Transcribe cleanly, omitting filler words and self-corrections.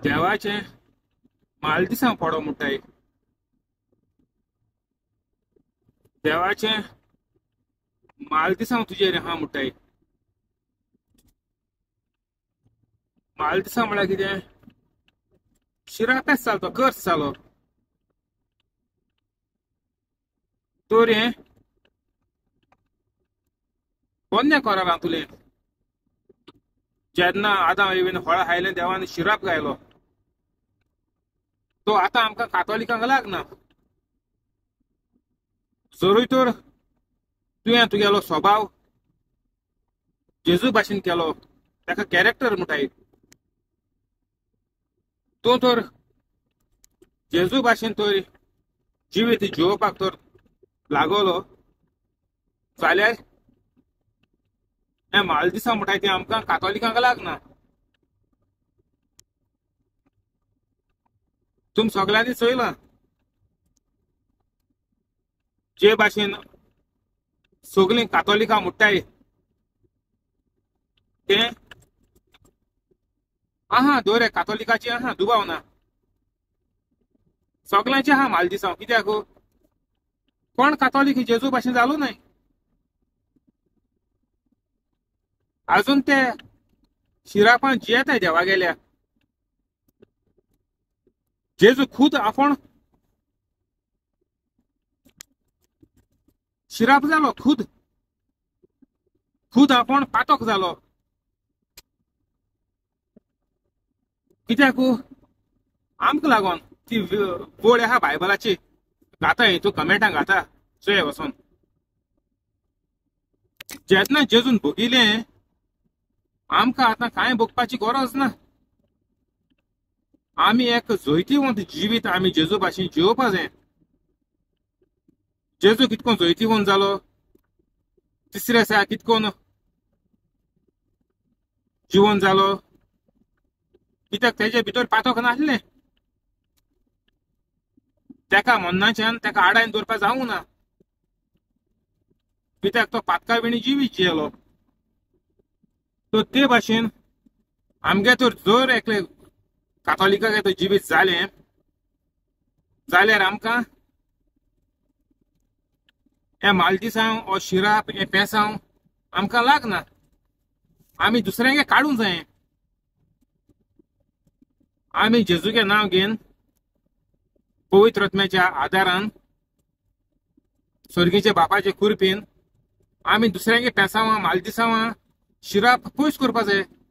देवाचे माल दिसां पडो म्हणटाय. देवाचे माल दिसां तुजेर हा म्हणटाय. माल दिसां म्हळ्यार कितें? शिरापेस जालो तो, कर्स जालो. तर हें पोन्ने कोरां रांतुलें जेन्ना आदाम येवन फळां खायलें देवान शिराप गायलो, तो आतां आमकां कातोलिकांक लागना. जरूय तर तुवें तुगेलो स्वभाव जेजू भाशेन केलो, ताका कॅरेक्टर म्हणटाय. तूं तर जेजू भाशेन तर जिवीत जिवोवपाक तर लागलो जाल्यार हें माल दिसां म्हणटाय तें आमकां कातोलिकांक लागना. तुम सगळ्यांनी चोयलां जे भाशेन सगळीं कातोलिकां म्हणटाय तें आहा दोरे कातोलिकाची आहा दुबाव ना. सगळ्यांचे आहा माल दिसां. कित्याक कोण कातोलीक जेजू भाशेन जालो न्हय. अजून ते शिरापान जियेताय देवा गेल्या. जेजू खुद आपण शिराप जालो, खुद खुद आपण पातोक जालो. कित्याक आमकां लागोन ती वळ आहा बायबलाची घाता, तूं कमेंटां घाता चोय वचोन. जेन्ना जेजून भोगिलें आमकां आतां कांय भोगपाची गरज ना. आमी एक जैतिवंत जिवीत आमी जेजू भाशेन जिवोवपा जाय. जेजू कितकोन जैतिवंत जालो, तिसऱ्या दिसा कितकोन जिवंत जालो, कित्याक तेजे भितर पातोक नासलें. तेका मन्नाच्यान तेका आडायन दवरपा जावंक ना, कित्याक तो पातका विणी जिवीत जियेलो. तो ते भाशेन आमगे तर जर एकले कातोलिकाक तो जिवीत जालें जाल्यार आमकां हे मालदिसांव ओ शिराप हे पेसांव आमकां लागना. आमी दुसऱ्यांगे काडूंक जाय. आमी जेजूगे नांव घेवन पवित्र आत्म्याच्या आदारान स्वर्गीच्या बापाचे कृपेन आमी दुसऱ्यांगे पेसावां मालदिसावां शिराप पयस करपा जाय.